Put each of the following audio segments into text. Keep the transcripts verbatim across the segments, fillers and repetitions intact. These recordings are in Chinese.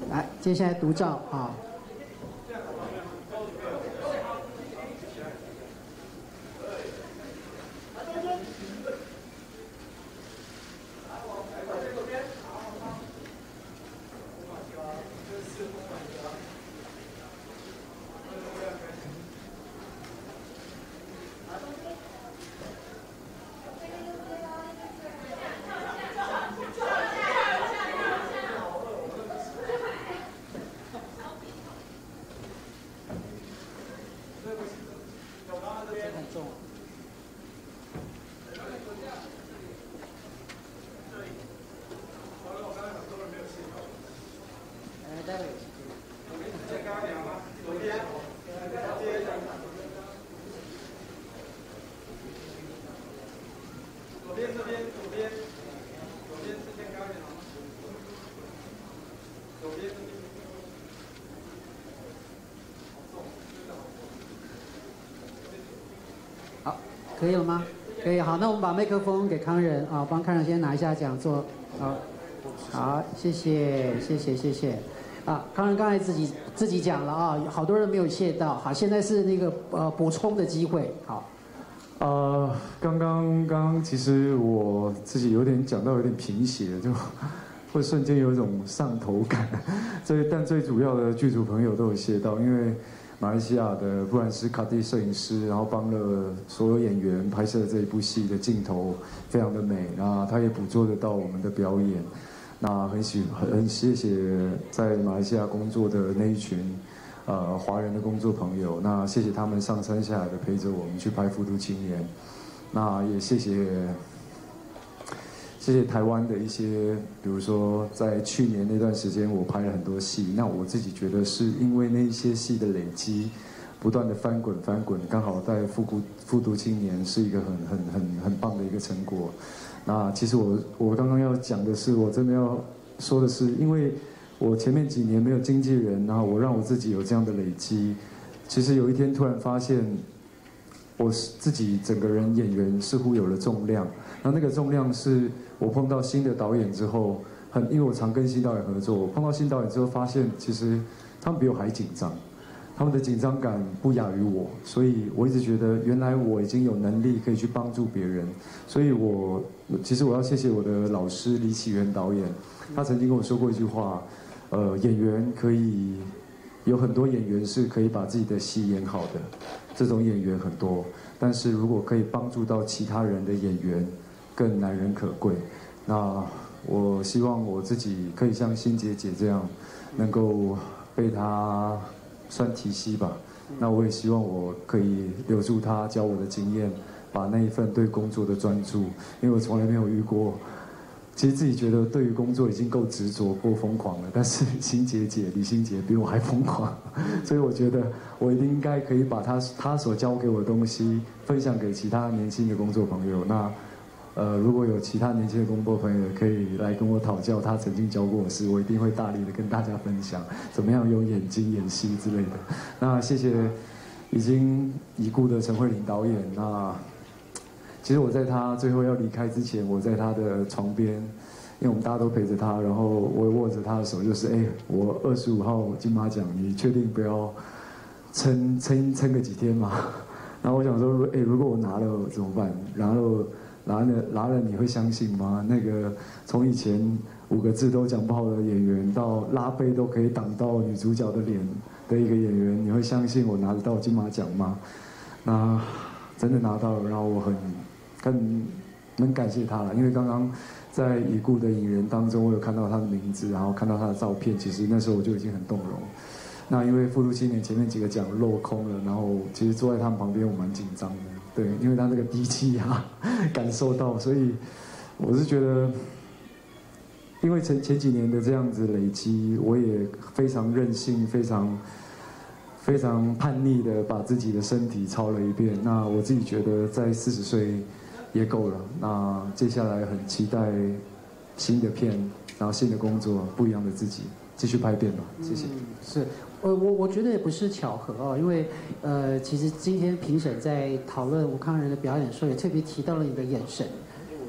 来，接下来独照啊。好，可以了吗？可以，好，那我们把麦克风给康仁啊，帮康仁先拿一下讲座。好，好，谢谢，谢谢，谢谢。啊，康仁刚才自己自己讲了啊，好多人没有谢到。好，现在是那个呃补充的机会。好。 呃，刚刚刚其实我自己有点讲到有点贫血，就会瞬间有一种上头感。最但最主要的剧组朋友都有谢到，因为马来西亚的不管是卡蒂摄影师，然后帮了所有演员拍摄这一部戏的镜头非常的美，那他也捕捉得到我们的表演。那很喜很谢谢在马来西亚工作的那一群。呃，华人的工作朋友，那谢谢他们上山下海的陪着我们去拍《复读青年》，那也谢谢谢谢台湾的一些，比如说在去年那段时间我拍了很多戏，那我自己觉得是因为那一些戏的累积，不断的翻滚翻滚，刚好在《复读复读青年》是一个很很很很棒的一个成果。那其实我我刚刚要讲的是，我真的要说的是，因为。我前面几年没有经纪人，然后我让我自己有这样的累积。其实有一天突然发现，我自己整个人演员似乎有了重量。那那个重量是我碰到新的导演之后，很因为我常跟新导演合作，我碰到新导演之后发现，其实他们比我还紧张，他们的紧张感不亚于我，所以我一直觉得原来我已经有能力可以去帮助别人。所以我其实我要谢谢我的老师李启源导演，他曾经跟我说过一句话。呃，演员可以有很多演员是可以把自己的戏演好的，这种演员很多。但是如果可以帮助到其他人的演员，更难能可贵。那我希望我自己可以像欣洁姐这样，能够被她算提携吧。那我也希望我可以留住她教我的经验，把那一份对工作的专注，因为我从来没有遇过。其实自己觉得对于工作已经够执着、够疯狂了，但是欣洁姐李欣洁比我还疯狂，所以我觉得我一定应该可以把她她所教给我的东西分享给其他年轻的工作朋友。那呃，如果有其他年轻的工作朋友可以来跟我讨教他曾经教过我的事，我一定会大力的跟大家分享怎么样用眼睛演戏之类的。那谢谢已经已故的陈慧琳导演。那其实我在他最后要离开之前，我在他的床边，因为我们大家都陪着他，然后我握着他的手，就是哎，我二十五号金马奖，你确定不要撑撑撑个几天吗？然后我想说，哎，如果我拿了怎么办？然后拿了拿了你会相信吗？那个从以前五个字都讲不好的演员，到拉背都可以挡到女主角的脸的一个演员，你会相信我拿得到金马奖吗？那真的拿到了，然后我很。很很感谢他了，因为刚刚在已故的影人当中，我有看到他的名字，然后看到他的照片，其实那时候我就已经很动容。那因为复读青年前面几个奖落空了，然后其实坐在他们旁边我蛮紧张的，对，因为他那个低气压感受到，所以我是觉得，因为前前几年的这样子累积，我也非常任性，非常。非常叛逆的把自己的身体操了一遍，那我自己觉得在四十岁也够了。那接下来很期待新的片，然后新的工作，不一样的自己，继续拍片吧。谢谢。 嗯、是，呃，我我觉得也不是巧合哦，因为呃，其实今天评审在讨论吴康仁的表演的时候，也特别提到了你的眼神。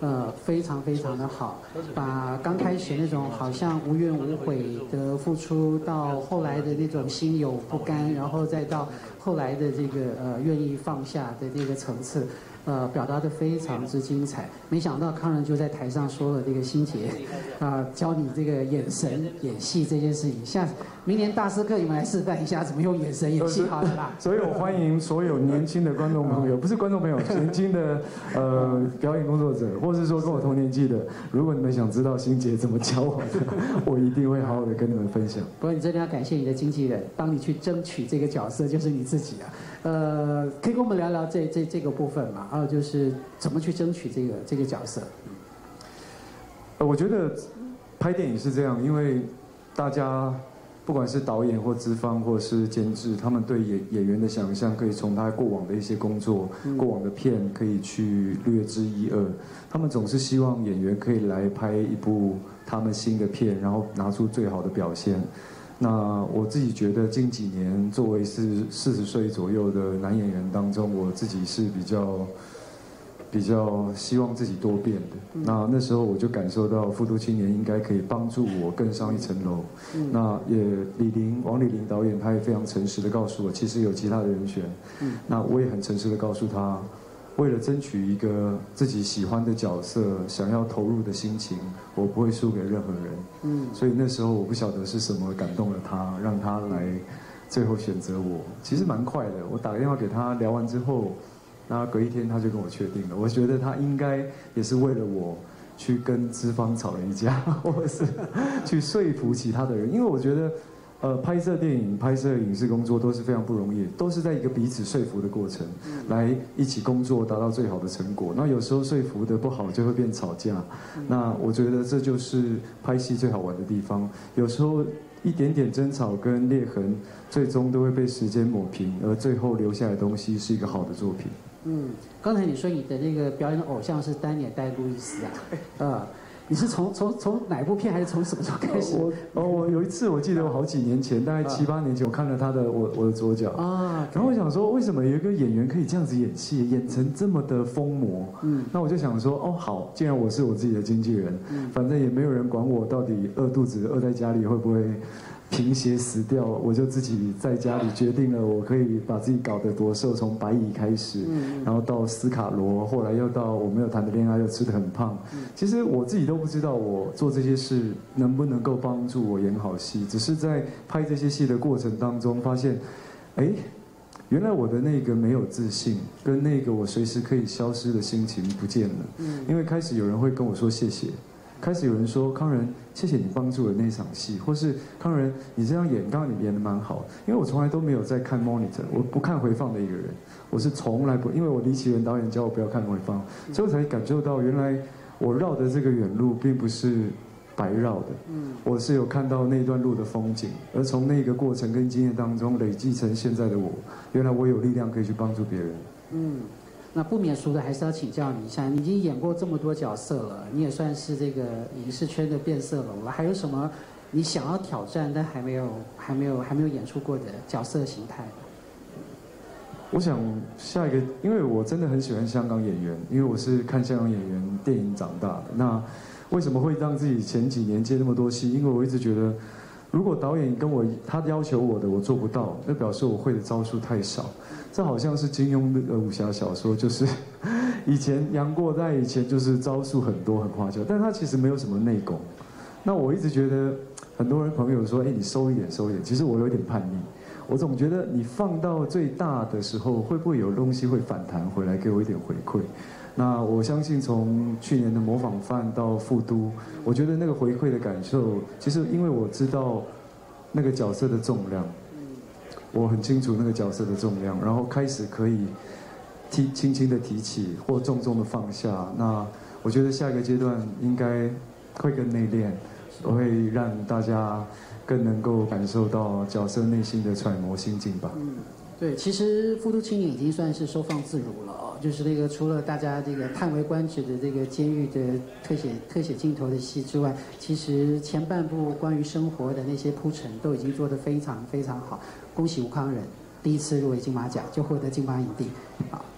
呃，非常非常的好，把刚开始那种好像无怨无悔的付出，到后来的那种心有不甘，然后再到后来的这个呃愿意放下的这个层次。呃，表达的非常之精彩。没想到康仁就在台上说了这个心结，啊、呃，教你这个眼神演戏这件事情。下明年大师课你们来示范一下怎么用眼神演戏好了啦。 所以我欢迎所有年轻的观众朋友，不是观众朋友，年轻的呃表演工作者，或是说跟我同年纪的，如果你们想知道心结怎么教我的，我一定会好好的跟你们分享。 不过你真的要感谢你的经纪人，帮你去争取这个角色，就是你自己啊。呃，可以跟我们聊聊这这这个部分吗？还有就是怎么去争取这个这个角色？ 呃，我觉得拍电影是这样，因为大家不管是导演或资方或是监制，他们对演演员的想象可以从他过往的一些工作、嗯、过往的片可以去略知一二。他们总是希望演员可以来拍一部他们新的片，然后拿出最好的表现。那我自己觉得近几年作为是四十岁左右的男演员当中，我自己是比较比较希望自己多变的。嗯、那那时候我就感受到《复读青年》应该可以帮助我更上一层楼。嗯、那也李林王李林导演他也非常诚实的告诉我，其实有其他的人选。嗯、那我也很诚实的告诉他，为了争取一个自己喜欢的角色，想要投入的心情，我不会输给任何人。嗯，所以那时候我不晓得是什么感动了他，让他来最后选择我。其实蛮快的，我打个电话给他，聊完之后，那隔一天他就跟我确定了。我觉得他应该也是为了我去跟资方吵了一架，或者是去说服其他的人，因为我觉得。呃，拍摄电影、拍摄影视工作都是非常不容易，都是在一个彼此说服的过程，来一起工作，达到最好的成果。那有时候说服的不好，就会变吵架。那我觉得这就是拍戏最好玩的地方。有时候一点点争吵跟裂痕，最终都会被时间抹平，而最后留下来的东西是一个好的作品。 嗯，刚才你说你的那个表演的偶像是丹尼尔戴路易斯啊，呃。你是从从从哪部片，还是从什么时候开始？ 我哦，我有一次我记得我好几年前，大概七八年前，我看了他的我我的左脚啊，然后我想说，为什么有一个演员可以这样子演戏，演成这么的疯魔？嗯，那我就想说，哦，好，既然我是我自己的经纪人，嗯，反正也没有人管我到底饿肚子饿在家里会不会贫血死掉，我就自己在家里决定了，我可以把自己搞得多瘦，从白蚁开始，嗯、然后到斯卡罗，后来又到我没有谈的恋爱，又吃得很胖。嗯、其实我自己都不知道我做这些事能不能够帮助我演好戏，只是在拍这些戏的过程当中发现，哎，原来我的那个没有自信，跟那个我随时可以消失的心情不见了。嗯、因为开始有人会跟我说谢谢。开始有人说康仁，谢谢你帮助了那场戏，或是康仁，你这样演，刚刚你演得蛮好。因为我从来都没有在看 monitor， 我不看回放的一个人，我是从来不，因为我李启元导演教我不要看回放，所以我才感受到原来我绕的这个远路并不是白绕的，我是有看到那段路的风景，而从那个过程跟经验当中累积成现在的我，原来我有力量可以去帮助别人。嗯。 那不免俗的，还是要请教你一下，你已经演过这么多角色了，你也算是这个影视圈的变色龙了，还有什么你想要挑战但还没有、还没有、还没有演出过的角色形态？ 我想下一个，因为我真的很喜欢香港演员，因为我是看香港演员电影长大的。那为什么会让自己前几年接那么多戏？因为我一直觉得，如果导演跟我他要求我的我做不到，那表示我会的招数太少。这好像是金庸的武侠小说，就是以前杨过在以前就是招数很多很花俏，但他其实没有什么内功。那我一直觉得很多人朋友说，哎，你收一点收一点，其实我有点叛逆，我总觉得你放到最大的时候，会不会有东西会反弹回来给我一点回馈？那我相信从去年的模仿犯到复都，我觉得那个回馈的感受，其实因为我知道那个角色的重量。我很清楚那个角色的重量，然后开始可以提轻轻的提起或重重的放下。那我觉得下一个阶段应该会更内敛，我会让大家更能够感受到角色内心的揣摩心境吧。嗯， 对，其实《复都青年》已经算是收放自如了哦，就是那个除了大家这个叹为观止的这个监狱的特写特写镜头的戏之外，其实前半部关于生活的那些铺陈都已经做得非常非常好。恭喜吴康仁，第一次入围金马奖就获得金马影帝，啊。